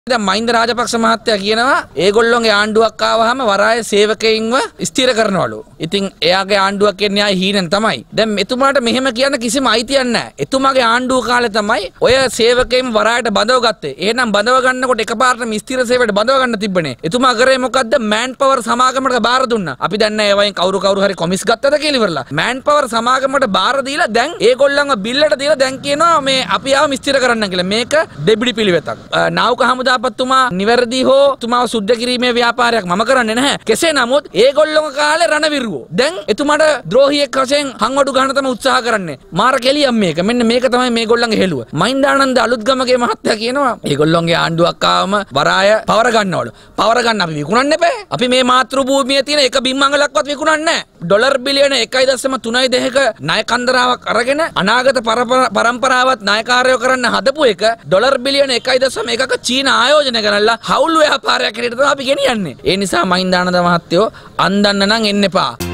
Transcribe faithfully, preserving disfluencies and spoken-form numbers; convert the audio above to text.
දැන් මහින්ද රාජපක්ෂ මහත්තයා කියනවා ඒගොල්ලෝගේ ආණ්ඩුවක් ආවහම වරාය සේවකයින්ව ස්ථිර කරනවලු. ඉතින් එයාගේ ආණ්ඩුවක් කියන්නේ ආයි හීනෙන් තමයි. දැන් එතුමාට මෙහෙම කියන්න කිසිම අයිතියක් නැහැ. එතුමාගේ ආණ්ඩුව කාලේ තමයි ඔය සේවකයින් වරායට බඳව ගත්තේ. එහෙනම් බඳව ගන්නකොට එකපාරටම ස්ථිර සේවයට බඳව ගන්න තිබ්බනේ. එතුමා කරේ මොකද්ද? මෑන් පවර් සමාගමකට බාර දුන්නා. අපි දැන් නැහැ ඒවයින් කවුරු කවුරු හරි කොමිස් ගත්තද කියලා ඉවරලා. මෑන් පවර් සමාගමකට බාර දීලා දැන් ඒගොල්ලන්ව බිල්ලට දීලා දැන් කියනවා මේ අපි ආවම ස්ථිර කරන්න කියලා. මේක දෙබිඩි පිළිවෙතක්. නාවක හමුදා තුමා නිවැරදි හෝ තුමාව සුද්ධ කිරීමේ ව්‍යාපාරයක් මම කරන්නේ නැහැ. කෙසේ නමුත් ඒගොල්ලෝගේ කාලේ රණවිරුවෝ දැන් එතුමාට ද්‍රෝහියෙක් වශයෙන් හංවඩු ගන්න තමයි උත්සාහ කරන්නේ. මාර කෙලියක් මේක. මෙන්න මේක තමයි මේගොල්ලන්ගේ හෙළුව. මහින්දානන්ද අලුත්ගමගේ මහත්තයා කියනවා ඒගොල්ලෝගේ ආණ්ඩුවක් ආවම වරාය පවර ගන්නවලු. පවර ගන්න අපි විකුණන්න එපා. අපි මේ මාතෘ භූමියේ තියෙන එක බිම්මංගලක්වත් විකුණන්නේ නැහැ. ඩොලර් බිලියන එකයි දශම තුනයි දෙකක ණය කන්දරාවක් අරගෙන අනාගත පරම්පරාවත් ණයකාරයෝ කරන්න හදපු එක ඩොලර් බිලියන එකයි දශම එකක චීන ආයෝජනය කරලා හවුල් ව්‍යාපාරයක් හැටියට තමයි අපි ගෙනියන්නේ. ඒ නිසා මහින්දානන්ද මහත්තයෝ අන්දන්න නම් එන්න එපා.